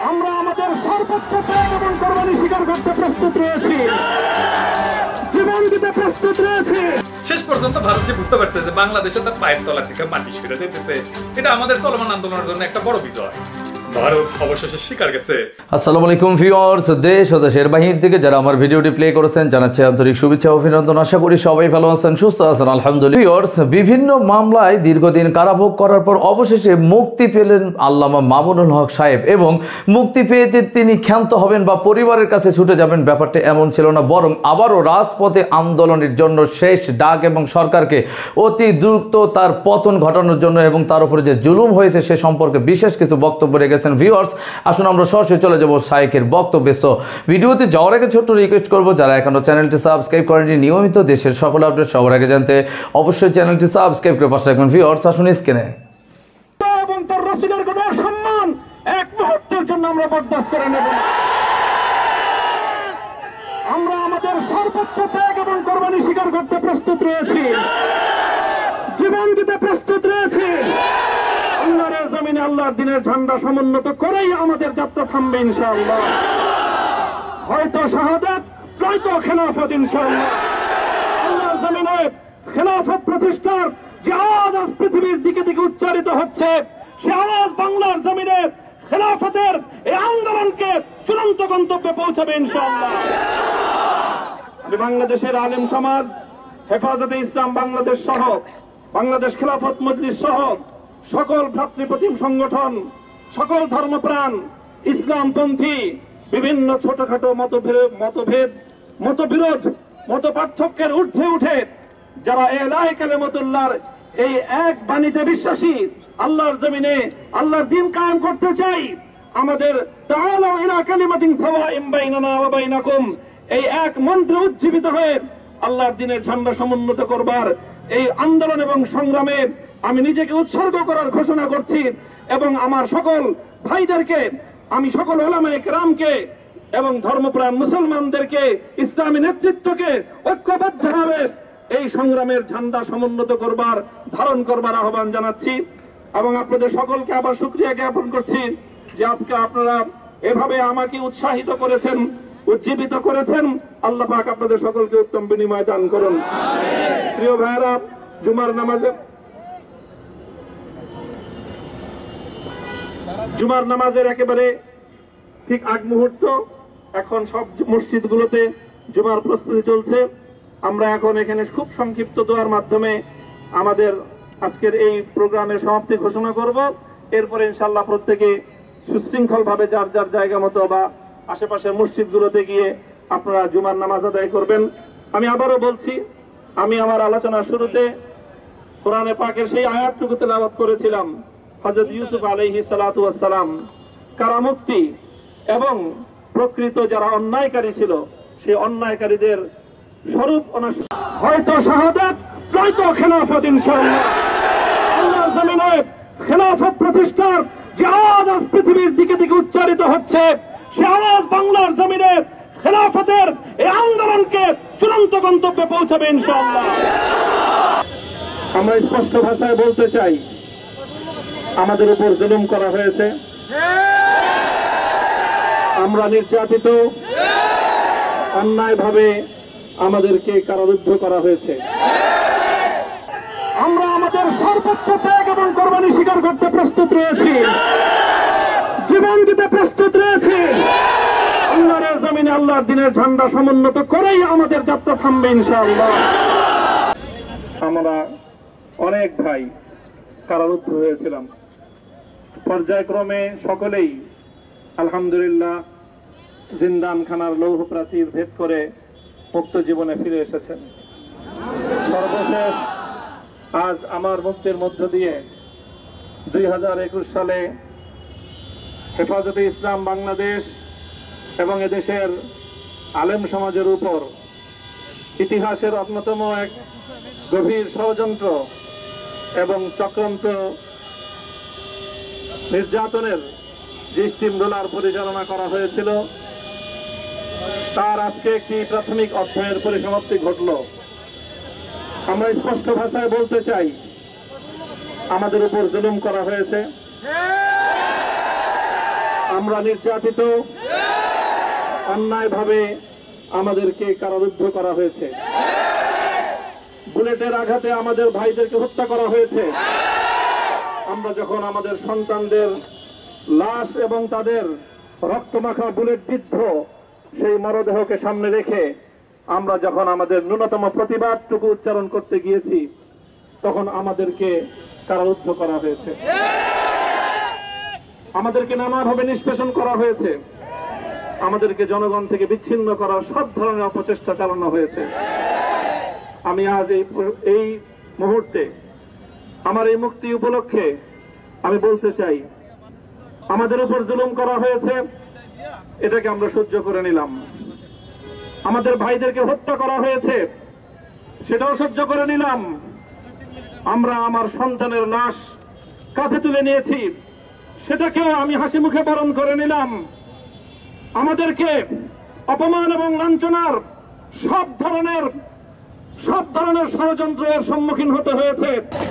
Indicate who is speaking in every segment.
Speaker 1: আমরা আমাদের সর্বোচ্চ ত্যাগ এবং কোরবানি স্বীকার করতে প্রস্তুত রয়েছি, জীবন দিতে প্রস্তুত রয়েছি।
Speaker 2: শেষ পর্যন্ত ভারত যে বুঝতে পারছে যে বাংলাদেশে তার পায়ের তলা থেকে মাটি সরে যেতেছে, এটা আমাদের চলমান আন্দোলনের জন্য একটা বড় বিজয়। ভারত অবশেষে স্বীকার গেছে।
Speaker 3: আসসালামু আলাইকুম ভিউয়ার্স, দেশ ও দেশের বাহির থেকে যারা আমার ভিডিওটি প্লে করেছেন জানাচ্ছি আন্তরিক শুভেচ্ছা ও অভিনন্দন। আশা করি সবাই ভালো আছেন, সুস্থ আছেন আলহামদুলিল্লাহ। ভিউয়ার্স, বিভিন্ন মামলায় দীর্ঘদিন কারাভোগ করার পর অবশেষে মুক্তি পেলেন আল্লামা মামুনুল হক সাহেব, এবং মুক্তি পেয়ে তিনি ক্ষান্ত হবেন বা পরিবারের কাছে ছুটে যাবেন, ব্যাপারটা এমন ছিল না, বরং আবারও রাজপথে আন্দোলনের জন্য শেষ ডাক এবং সরকারকে অতি দ্রুত তার পতন ঘটানোর জন্য এবং তার উপরে যে জুলুম হয়েছে সে সম্পর্কে বিশেষ কিছু বক্তব্য রেখেছেন। ভিউয়ার্স, আসুন আমরা সরাসরি চলে যাব শাইখের বক্তব্যে। সো ভিডিওতে যাওয়ার আগে ছোট্ট রিকোয়েস্ট করবো, যারা এখনো চ্যানেলটি সাবস্ক্রাইব করেননি, নিয়মিত দেশের সকল আপডেট সবার আগে জানতে অবশ্যই চ্যানেলটি সাবস্ক্রাইব করে পাশে রাখবেন। ভিউয়ার্স, আসুন স্ক্রিনে।
Speaker 1: এবং তার রাসূলের কোনো সম্মান এক মুহূর্তের জন্য আমরা বরদাস্ত করে নেব না। আমরা আমাদের সর্বোচ্চ ত্যাগ এবং কোরবানি স্বীকার করতে প্রস্তুত রয়েছি, জীবন দিতে প্রস্তুত রয়েছি। আল্লাহর জমিনে আল্লাহর দ্বীনের ঝান্ডা সমুন্নত করেই আমাদের যাত্রা থামবে ইনশাআল্লাহ। হয়তো শাহাদাত, নয়তো খেলাফত ইনশাআল্লাহ। আল্লাহর জমিনে খেলাফত প্রতিষ্ঠার যে আওয়াজ আজ পৃথিবীর দিকে দিকে উচ্চারিত হচ্ছে, সে আওয়াজ বাংলার জমিনে খেলাফতের এই আন্দোলনকে চূড়ান্ত গন্তব্যে পৌঁছাবে ইনশাআল্লাহ। বাংলাদেশের আলেম সমাজ, হেফাজতে ইসলাম বাংলাদেশ সহ বাংলাদেশ খেলাফত মজলিস সহ সকল ভ্রাতৃপ্রতিম সংগঠন, সকল ধর্মপ্রাণ, ইসলামপন্থী বিভিন্ন ছোটখাটো মতভেদ, মতবিরোধ, মত পার্থক্যের ঊর্ধ্বে উঠে যারা এলাহি কালিমাতুল্লাহর এই এক বাণীতে বিশ্বাসী, আল্লাহর জমিনে আল্লাহর দ্বীন কায়েম করতে চাই, আমাদের তাআলাউ ইলা কালিমাতিন সাওয়াইন বাইনানা ওয়া বাইনাকুম এই এক মন্ত্রে উজ্জীবিত হয়ে আল্লাহর দ্বীনের ঝান্ডা সমুন্নত করবার এই আন্দোলন এবং সংগ্রামে আমি নিজেকে উৎসর্গ করার ঘোষণা করছি। এবং আমার সকল ভাইদেরকে, আমি সকল উলামায়ে কেরামকে এবং ধর্মপ্রাণ মুসলমানদেরকে, ইসলামী নেতৃত্বকে ঐক্যবদ্ধভাবে এই সংগ্রামের ঝান্ডা সমুন্নত করবার, ধারণ করবার আহ্বান জানাচ্ছি। এবং আপনাদের সকলকে আবার শুকরিয়া জ্ঞাপন করছি যে আজকে আপনারা এভাবে আমাকে উৎসাহিত করেছেন, উজ্জীবিত করেছেন। আল্লাহ পাক আপনাদের সকলকে উত্তম বিনিময় দান করুন। প্রিয় ভাইরা, জুমার নামাজের একেবারে ঠিক আগ মুহূর্ত। এখন সব মসজিদগুলোতে জুমার প্রস্তুতি চলছে। আমরা এখন এখানে খুব সংক্ষিপ্ত দোয়ার মাধ্যমে আমাদের আজকের এই প্রোগ্রামের সমাপ্তি ঘোষণা করব। এরপরে ইনশাআল্লাহ প্রত্যেকে সুশৃঙ্খল ভাবে যার যার জায়গা মতো বা আশেপাশের মসজিদগুলোতে গিয়ে আপনারা জুমার নামাজ আদায় করবেন। আমি আবারও বলছি, আমি আমার আলোচনার শুরুতে কোরআনে পাকের সেই আয়াতটুকু তেলাওয়াত করেছিলাম, হযরত ইউসুফ আলাইহিস সালাতু ওয়াস সালাম কারামুক্তি এবং প্রকৃত যারা অন্যায়কারী ছিল সেই অন্যায়কারীদের স্বরূপ। হয়তো শাহাদাত, নয়তো খেলাফত ইনশাআল্লাহ। আল্লাহর জমিনে খেলাফত প্রতিষ্ঠার যে আওয়াজ আজ পৃথিবীর দিকে দিকে উচ্চারিত হচ্ছে, সে আওয়াজ বাংলার জমিনে খেলাফতের এই আন্দোলনকে চূড়ান্ত গন্তব্যে পৌঁছাবে ইনশাআল্লাহ। আমরা স্পষ্ট ভাষায় বলতে চাই, আমাদের উপর জুলুম করা হয়েছে, আমরা নির্যাতিত, অন্যায়ভাবে আমাদেরকে কারারুদ্ধ করা হয়েছে। আমরা আমাদের সর্বোচ্চ ত্যাগ এবং কোরবানি স্বীকার করতে প্রস্তুত রয়েছি, জীবন দিতে প্রস্তুত রয়েছি। আল্লাহর জমিনে আল্লাহর দ্বীনের ঝান্ডা সমুন্নত করেই আমাদের যাত্রা থামবে ইনশাআল্লাহ। আমরা অনেক ভাই কারারুদ্ধ হয়েছিলাম, পর্যায়ক্রমে সকলেই আলহামদুলিল্লাহ জিন্দানখানার লৌহ প্রাচীর ভেদ করে মুক্ত জীবনে ফিরে এসেছেন। সর্বশেষ আজ আমার মুক্তির মধ্য দিয়ে 2021 সালে হেফাজতে ইসলাম বাংলাদেশ এবং এদেশের আলেম সমাজের উপর ইতিহাসের অন্যতম এক গভীর ষড়যন্ত্র এবং চক্রান্ত নির্যাতনের যে স্টিমরোলার পরিচালনা করা হয়েছিল, তার আজকে একটি প্রাথমিক অধ্যায়ের পরিসমাপ্তি ঘটল। আমরা স্পষ্ট ভাষায় বলতে চাই, আমাদের উপর জুলুম করা হয়েছে, আমরা নির্যাতিত, অন্যায়ভাবে আমাদেরকে কারারুদ্ধ করা হয়েছে, বুলেটের আঘাতে আমাদের ভাইদেরকে হত্যা করা হয়েছে। আমরা যখন আমাদের সন্তানদের লাশ এবং তাদের রক্তমাখা বুলেট বিদ্ধ সেই মরদেহকে সামনে রেখে আমরা যখন আমাদের ন্যূনতম প্রতিবাদটুকু উচ্চারণ করতে গিয়েছি, তখন আমাদেরকে কারারুদ্ধ করা হয়েছে, আমাদেরকে নানাভাবে নিষ্পেষণ করা হয়েছে, আমাদেরকে জনগণ থেকে বিচ্ছিন্ন করার সব ধরনের অপচেষ্টা চালানো হয়েছে। আমি আজ এই মুহূর্তে আমার এই মুক্তি উপলক্ষে আমি বলতে চাই, আমাদের উপর জুলুম করা হয়েছে, এটাকে আমরা সহ্য করে নিলাম। আমাদের ভাইদেরকে হত্যা করা হয়েছে, সেটাও সহ্য করে নিলাম। আমরা আমার সন্তানের লাশ কাঁধে তুলে নিয়েছি, সেটাকেও আমি হাসি মুখে বরণ করে নিলাম। আমাদেরকে অপমান এবং লাঞ্ছনার সব ধরনের ষড়যন্ত্রের সম্মুখীন হতে হয়েছে।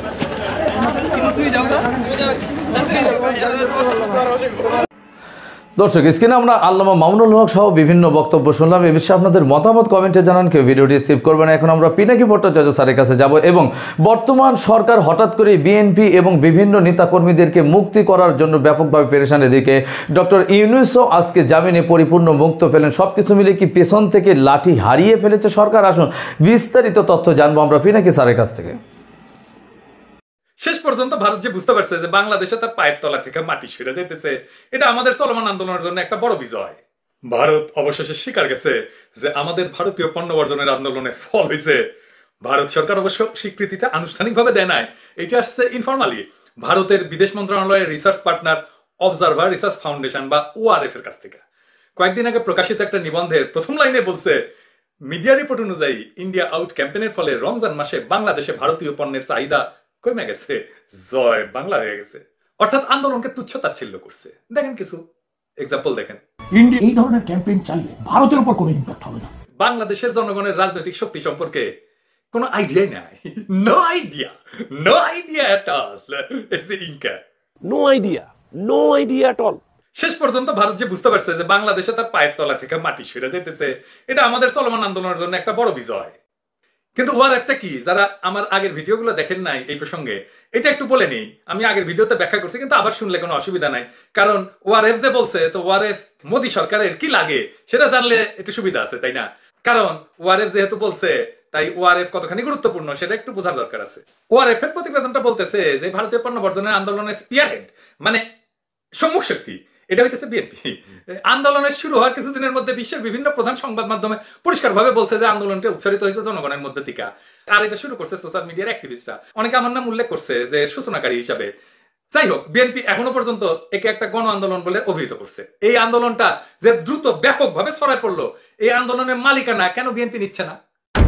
Speaker 3: দর্শক, স্ক্রিনে আমরা আল্লামা মামুনুল হক সহ বিভিন্ন বক্তব্য শুনলাম। এ বিষয়ে আপনাদের মতামত কমেন্টে জানান, কেউ ভিডিওটি স্কিপ করবেন। এখন আমরা পিনাকি ভট্টাচার্য স্যারের কাছে যাব এবং বর্তমান সরকার হঠাৎ করে বিএনপি এবং বিভিন্ন নেতাকর্মীদেরকে মুক্তি করার জন্য ব্যাপকভাবে পেরেশান। এদিকে ডক্টর ইউনূসও আজকে জামিনে পরিপূর্ণ মুক্ত পেলেন। সবকিছু মিলে কি পেছন থেকে লাঠি হারিয়ে ফেলেছে সরকার? আসুন বিস্তারিত তথ্য জানবো আমরা পিনাকি স্যারের কাছ থেকে।
Speaker 2: শেষ পর্যন্ত ভারত যে বুঝতে পারছে যে বাংলাদেশে তার পায়ের তলা থেকে মাটি সরে যেতেছে, এটা আমাদের চলমান আন্দোলনের জন্য একটা বড় বিজয়। ভারত অবশেষে স্বীকার গেছে যে আমাদের ভারতীয় পণ্য বর্জনের আন্দোলনের ফল হয়েছে। ভারত সরকার অবশ্য স্বীকৃতিটা আনুষ্ঠানিকভাবে দেয় নাই, এটা আসছে ইনফরমালি ভারতের বিদেশ মন্ত্রণালয়ের research partner observer research foundation বা ওআরএফ এর কাছ থেকে। কয়েকদিন আগে প্রকাশিত একটা নিবন্ধের প্রথম লাইনে বলছে, মিডিয়া রিপোর্ট অনুযায়ী ইন্ডিয়া আউট ক্যাম্পেইনের ফলে রমজান মাসে বাংলাদেশে ভারতীয় পণ্যের চাহিদা কমে গেছে, জয় বাংলা হয়ে গেছে। অর্থাৎ আন্দোলনকে তুচ্ছ-তাচ্ছিল্য করছে। দেখেন কিছু এক্সাম্পল দেখেন।
Speaker 4: ইন্ডিয়া এই ধরনের ক্যাম্পেইন চালিয়ে ভারতের উপর কোনো ইম্প্যাক্ট হবে না।
Speaker 2: বাংলাদেশের জনগণের রাজনৈতিক শক্তি সম্পর্কে কোনো আইডিয়াই নাই। No idea at all.
Speaker 5: No idea at all.
Speaker 2: শেষ পর্যন্ত ভারত যে বুঝতে পারছে যে বাংলাদেশে তার পায়ের তলা থেকে মাটি সরে যেতেছে, এটা আমাদের চলমান আন্দোলনের জন্য একটা বড় বিজয়। কিন্তু ওয়ারএফটা কি? যারা আমার আগের ভিডিওগুলো দেখেন নাই এই প্রসঙ্গে, এটা একটু বলে নেই। আমি আগের ভিডিওতে ব্যাখ্যা করছি, কিন্তু আবার শুনলে কোনো অসুবিধা নাই, কারণ ওয়ারএফ যে বলছে, তো ওয়ারএফ মোদী সরকারের কি লাগে সেটা জানলে একটু সুবিধা আছে, তাই না? কারণ ওয়ারএফ যেহেতু বলছে, তাই ওয়ারএফ কতখানি গুরুত্বপূর্ণ সেটা একটু বোঝার দরকার আছে। ওয়ারএফ এর প্রতিবেদনটা বলতেছে যে ভারতীয় পণ্য বর্জনের আন্দোলনের স্পিয়ারহেড মানে সম্মুখ শক্তি এটা হইতেছে বিএনপি। আন্দোলনের শুরু হওয়ার কিছুদিনের মধ্যে বিশ্বের বিভিন্ন প্রধান সংবাদ মাধ্যমে পরিষ্কারভাবে বলছে যে আন্দোলনটা উচ্চারিত হয়েছে জনগণের মধ্যে থেকে, আর এটা শুরু করছে সোশ্যাল মিডিয়ার অ্যাক্টিভিস্টরা। অনেকে আমার নাম উল্লেখ করছে যে সূচনাকারী হিসাবে। যাই হোক, বিএনপি এখনো পর্যন্ত একে একটা গণ আন্দোলন বলে অভিহিত করছে। এই আন্দোলনটা যে দ্রুত ব্যাপকভাবে ছড়ায় পড়লো, এই আন্দোলনের মালিকানা কেন বিএনপি নিচ্ছে না?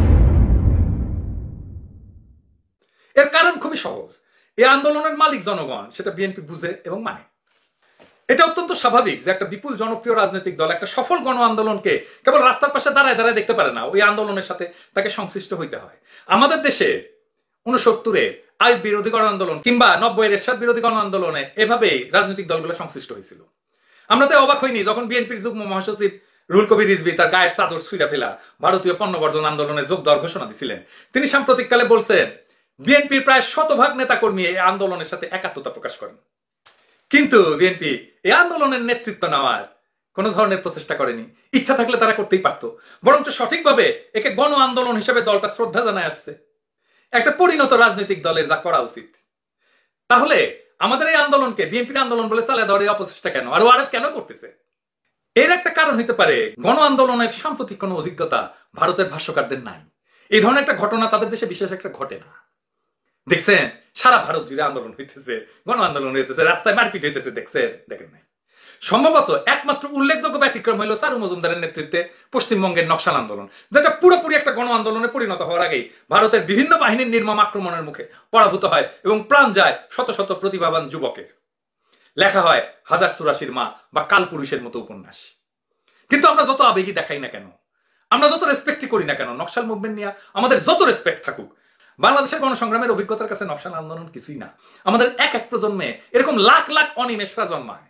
Speaker 2: এর কারণ খুবই সহজ। এই আন্দোলনের মালিক জনগণ, সেটা বিএনপি বুঝে এবং মানে। এটা অত্যন্ত স্বাভাবিক যে একটা বিপুল জনপ্রিয় রাজনৈতিক দল একটা সফল গণ আন্দোলনকে কেবল রাস্তার পাশে দাঁড়ায় দাঁড়ায় দেখতে পারে না, ওই আন্দোলনের সাথে তাকে সংশ্লিষ্ট হইতে হয়। আমাদের দেশে 69-এ আইন বিরোধী গণ আন্দোলন কিংবা 90-এর এরশাদ বিরোধী গণ আন্দোলনে এভাবেই রাজনৈতিক দলগুলো সংশ্লিষ্ট হয়েছিল। আমরা তো অবাক হইনি যখন বিএনপির যুগ্ম মহাসচিব রুহুল কবির রিজভী তার গায়ের চাদর ছুঁড়ে ফেলা ভারতীয় পণ্য বর্জন আন্দোলনে যোগ দেওয়ার ঘোষণা দিয়েছিলেন। তিনি সাম্প্রতিককালে বলছেন, বিএনপির প্রায় 100% নেতাকর্মী এই আন্দোলনের সাথে একাত্মতা প্রকাশ করেন, কিন্তু বিএনপি এই আন্দোলনের নেতৃত্ব নেওয়ার কোন ধরনের প্রচেষ্টা করেনি। ইচ্ছা থাকলে তারা করতেই পারত, বরঞ্চ সঠিকভাবে একে গণ আন্দোলন হিসেবে দলটা শ্রদ্ধা জানায় আসছে, একটা পরিণত রাজনৈতিক দলের যা করা উচিত। তাহলে আমাদের এই আন্দোলনকে বিএনপির আন্দোলন বলে চালায় দেওয়ার অপচেষ্টা কেন, আর ওয়ারএফ কেন করতেছে? এর একটা কারণ হতে পারে গণ আন্দোলনের সাম্প্রতিক কোনো অভিজ্ঞতা ভারতের ভাষ্যকারদের নাই। এই ধরনের একটা ঘটনা তাদের দেশে বিশেষ একটা ঘটে না। দেখছেন, সারা ভারত জুড়ে আন্দোলন হইতেছে, গণ আন্দোলন হইতেছে, রাস্তায় মারপিট হইতেছে, দেখছেন? দেখেন নাই। সম্ভবত একমাত্র উল্লেখযোগ্য ব্যতিক্রম হইল চারু মজুমদারের নেতৃত্বে পশ্চিমবঙ্গের নকশাল আন্দোলন, যেটা পুরোপুরি একটা গণ আন্দোলনে পরিণত হওয়ার আগেই ভারতের বিভিন্ন বাহিনীর নির্মম আক্রমণের মুখে পরাভূত হয় এবং প্রাণ যায় শত শত প্রতিভাবান যুবকের। লেখা হয় 1084 মা বা কালপুরুষের মতো উপন্যাস। কিন্তু আমরা যত আবেগী দেখাই না কেন, আমরা যত রেসপেক্টই করি না কেন, নকশাল মুভমেন্ট নিয়ে আমাদের যত রেসপেক্ট থাকুক, বাংলাদেশের গণসংগ্রামের অভিজ্ঞতার কাছে নকশাল আন্দোলন কিছুই না। আমাদের এক এক প্রজন্মে এরকম লাখ লাখ অনিমেষরা জন্মায়,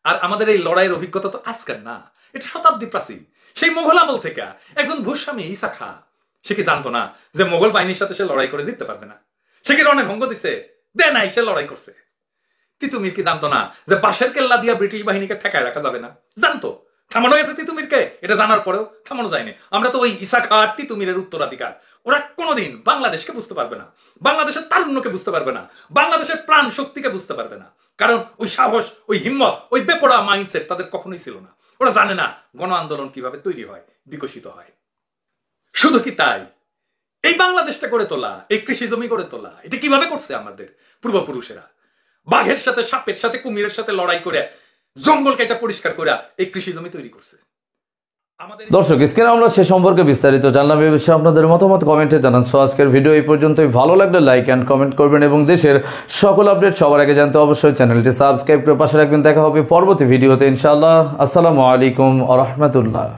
Speaker 2: আর আমাদের এই লড়াইয়ের অভিজ্ঞতা তো আজকের না, এটা শতাব্দী প্রাচীন। সেই মোগল আমল থেকে একজন ভূস্বামী ঈসা খাঁ, সে কি জানতো না যে মোগল বাহিনীর সাথে সে লড়াই করে জিততে পারবে না? সে কি রণে ভঙ্গ দিছে? দে নাই, সে লড়াই করছে। তিতুমির কি জানতো না যে বাঁশের কেল্লা দিয়া ব্রিটিশ বাহিনীকে ঠেকায় রাখা যাবে না? জানতো। থামানো গেছে তিতুমিরকে, এটা জানার পরেও থামানো যায়নি। আমরা তো ওই ঈসা খাঁ আর তিতুমিরের উত্তরাধিকার। ওরা কোনোদিন বাংলাদেশকে বুঝতে পারবে না, বাংলাদেশের তারুণ্যকে বুঝতে পারবে না, বাংলাদেশের প্রাণ শক্তিকে বুঝতে পারবে না। কারণ ওই সাহস, ওই হিম্মত, ওই বেপরোয়া মাইন্ডসেট তাদের কখনোই ছিল না। ওরা জানে না গণ আন্দোলন কিভাবে তৈরি হয়, বিকশিত হয়। শুধু কি তাই, এই বাংলাদেশটা গড়ে তোলা, এই কৃষি জমি গড়ে তোলা, এটা কিভাবে করছে আমাদের পূর্বপুরুষেরা? বাঘের সাথে, সাপের সাথে, কুমিরের সাথে লড়াই করে, জঙ্গলকে এটা পরিষ্কার করে এই কৃষি জমি তৈরি করছে।
Speaker 3: দর্শক, স্ক্রিনে আমরা সে সম্পর্কে বিস্তারিত জানলাম। এই বিষয়ে আপনাদের মতামত কমেন্টে জানান। সো আজকের ভিডিও এই পর্যন্তই। ভালো লাগলে লাইক অ্যান্ড কমেন্ট করবেন এবং দেশের সকল আপডেট সবার আগে জানতে অবশ্যই চ্যানেলটি সাবস্ক্রাইব করে পাশে রাখবেন। দেখা হবে পরবর্তী ভিডিওতে ইনশাআল্লাহ। আসসালামু আলাইকুম ওয়া রাহমাতুল্লাহ।